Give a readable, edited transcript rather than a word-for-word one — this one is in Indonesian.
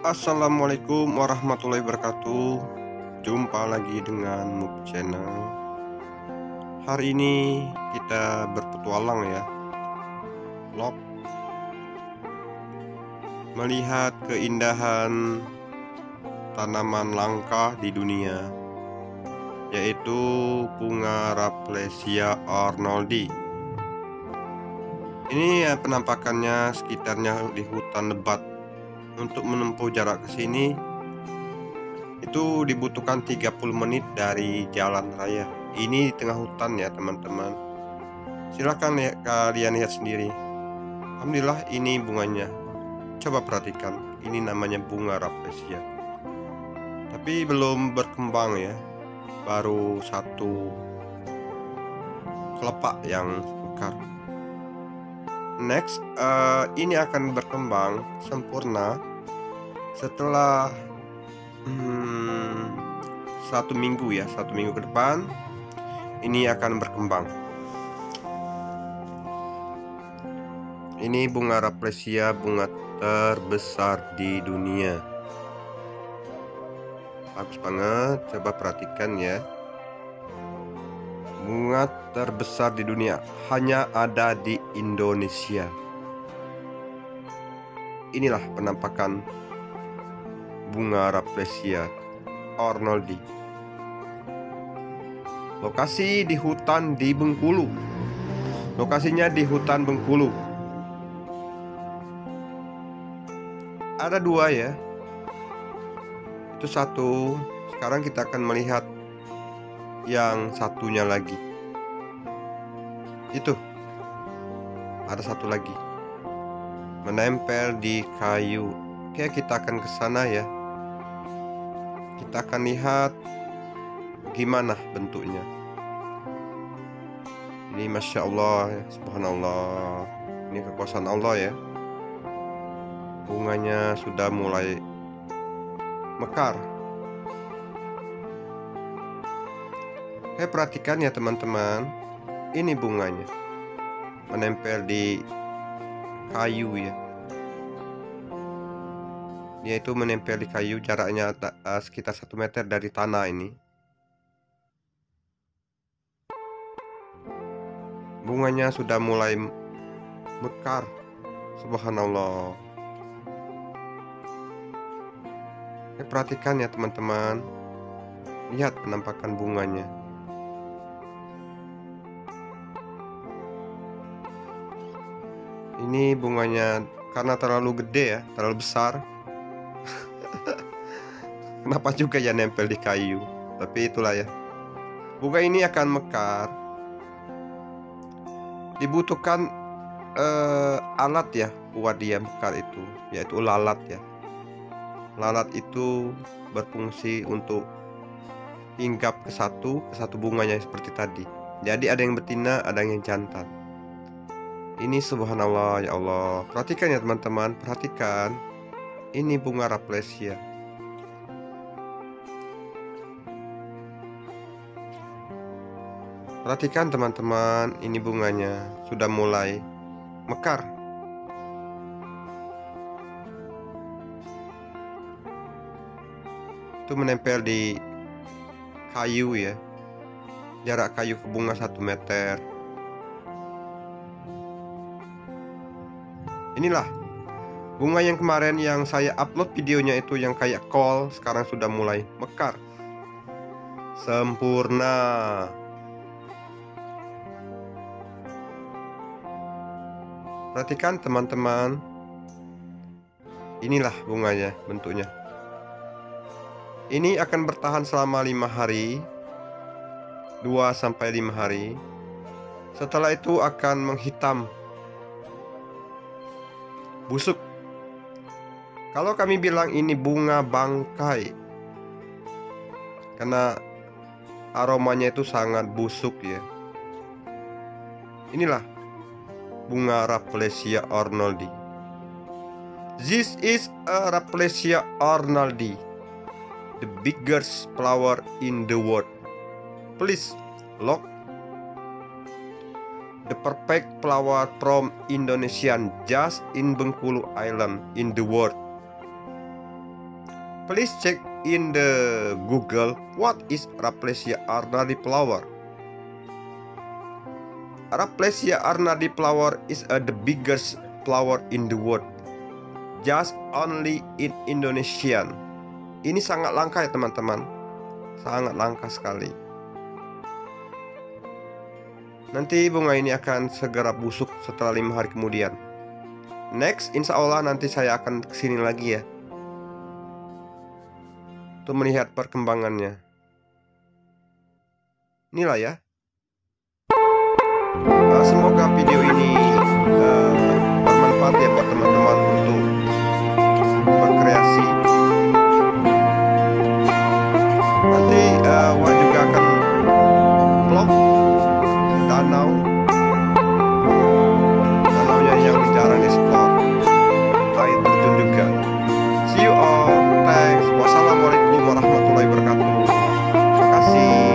Assalamualaikum warahmatullahi wabarakatuh. Jumpa lagi dengan Mub Channel. Hari ini kita berpetualang ya, vlog melihat keindahan tanaman langka di dunia, yaitu bunga Rafflesia arnoldii. Ini ya penampakannya sekitarnya di hutan lebat. Untuk menempuh jarak ke sini itu dibutuhkan 30 menit dari jalan raya. Ini di tengah hutan ya teman-teman. Silahkan ya, kalian lihat sendiri. Alhamdulillah ini bunganya. Coba perhatikan, ini namanya bunga Rafflesia. Tapi belum berkembang ya. Baru satu kelopak yang mekar. Next, ini akan berkembang sempurna setelah 1 minggu ya, 1 minggu ke depan ini akan berkembang. Ini bunga Rafflesia, bunga terbesar di dunia. Bagus banget, coba perhatikan ya. Bunga terbesar di dunia hanya ada di Indonesia. Inilah penampakan bunga Rafflesia arnoldii. Lokasi di hutan di Bengkulu. Lokasinya di hutan Bengkulu. Ada dua ya. Itu satu. Sekarang kita akan melihat yang satunya lagi. Itu. Ada satu lagi. Menempel di kayu. Oke, kita akan ke sana ya. Kita akan lihat gimana bentuknya. Ini Masya Allah ya, Subhanallah. Ini kekuasaan Allah ya. Bunganya sudah mulai mekar. Perhatikan ya teman-teman. Ini bunganya menempel di kayu ya. Dia itu menempel di kayu, jaraknya sekitar 1 meter dari tanah ini. Bunganya sudah mulai mekar. Subhanallah. Perhatikan ya teman-teman. Lihat penampakan bunganya. Ini bunganya karena terlalu gede ya, terlalu besar. Kenapa juga ya nempel di kayu? Tapi itulah ya. Bunga ini akan mekar. Dibutuhkan alat ya buat dia mekar itu, yaitu lalat ya. Lalat itu berfungsi untuk hinggap ke satu bunganya seperti tadi. Jadi ada yang betina, ada yang jantan. Ini subhanallah ya Allah. Perhatikan ya teman-teman, perhatikan. Ini bunga Rafflesia. Perhatikan teman-teman, ini bunganya sudah mulai mekar. Itu menempel di kayu ya. Jarak kayu ke bunga 1 meter. Inilah bunga yang kemarin yang saya upload videonya itu yang kayak kol, sekarang sudah mulai mekar. Sempurna. Perhatikan teman-teman. Inilah bunganya bentuknya. Ini akan bertahan selama 5 hari. 2-5 hari. Setelah itu akan menghitam, busuk. Kalau kami bilang ini bunga bangkai, karena aromanya itu sangat busuk ya. Inilah bunga Rafflesia arnoldii. This is a Rafflesia arnoldii, the biggest flower in the world. Please look, the perfect flower from Indonesian just in Bengkulu Island in the world. Please check in the Google what is Rafflesia arnardiflower. Rafflesia arnardiflower is the biggest flower in the world, just only in Indonesia. Ini sangat langka ya teman-teman, sangat langka sekali. Nanti bunga ini akan segera busuk setelah 5 hari kemudian. Next, insya Allah nanti saya akan kesini lagi ya, untuk melihat perkembangannya. Inilah ya. Semoga video ini bermanfaat ya buat teman-teman untuk berkreasi. Nanti Wak juga akan vlog danaunya yang jarang explore, air terjun juga. See you all, thanks. Wassalamualaikum warahmatullahi wabarakatuh. Terima kasih.